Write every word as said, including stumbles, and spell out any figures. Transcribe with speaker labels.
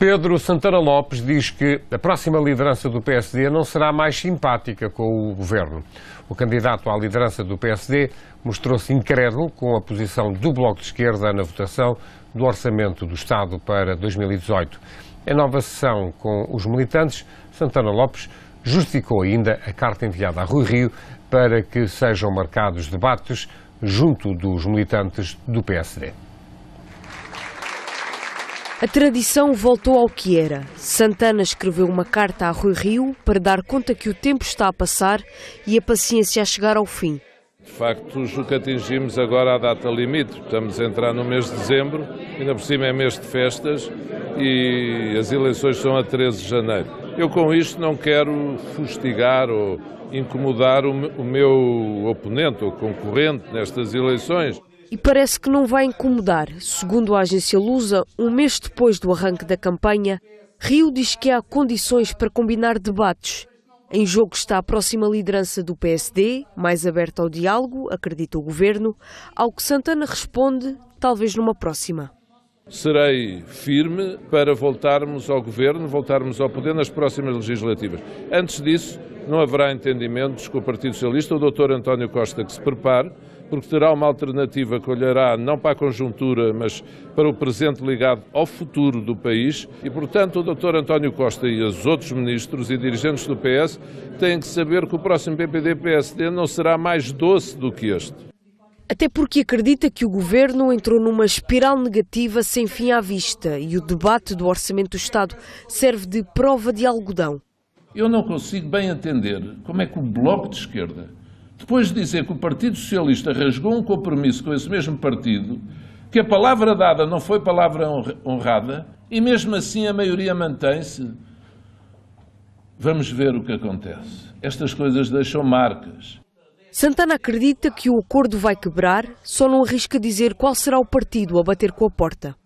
Speaker 1: Pedro Santana Lopes diz que a próxima liderança do P S D não será mais simpática com o governo. O candidato à liderança do P S D mostrou-se incrédulo com a posição do Bloco de Esquerda na votação do Orçamento do Estado para dois mil e dezoito. Em nova sessão com os militantes, Santana Lopes justificou ainda a carta enviada a Rui Rio para que sejam marcados debates junto dos militantes do P S D.
Speaker 2: A tradição voltou ao que era. Santana escreveu uma carta a Rui Rio para dar conta que o tempo está a passar e a paciência a chegar ao fim.
Speaker 3: De facto, o que atingimos agora à data limite. Estamos a entrar no mês de dezembro, ainda por cima é mês de festas e as eleições são a treze de janeiro. Eu com isto não quero fustigar ou incomodar o meu oponente ou concorrente nestas eleições.
Speaker 2: E parece que não vai incomodar. Segundo a agência Lusa, um mês depois do arranque da campanha, Rio diz que há condições para combinar debates. Em jogo está a próxima liderança do P S D, mais aberta ao diálogo, acredita o governo, ao que Santana responde, talvez numa próxima.
Speaker 3: Serei firme para voltarmos ao governo, voltarmos ao poder nas próximas legislativas. Antes disso, não haverá entendimentos com o Partido Socialista. O doutor António Costa que se prepare, porque terá uma alternativa que olhará não para a conjuntura, mas para o presente ligado ao futuro do país. E, portanto, o doutor António Costa e os outros ministros e dirigentes do P S têm que saber que o próximo P P D-P S D não será mais doce do que este.
Speaker 2: Até porque acredita que o governo entrou numa espiral negativa sem fim à vista e o debate do Orçamento do Estado serve de prova de algodão.
Speaker 4: Eu não consigo bem entender como é que o Bloco de Esquerda, depois de dizer que o Partido Socialista rasgou um compromisso com esse mesmo partido, que a palavra dada não foi palavra honrada, e mesmo assim a maioria mantém-se. Vamos ver o que acontece. Estas coisas deixam marcas.
Speaker 2: Santana acredita que o acordo vai quebrar, só não arrisca dizer qual será o partido a bater com a porta.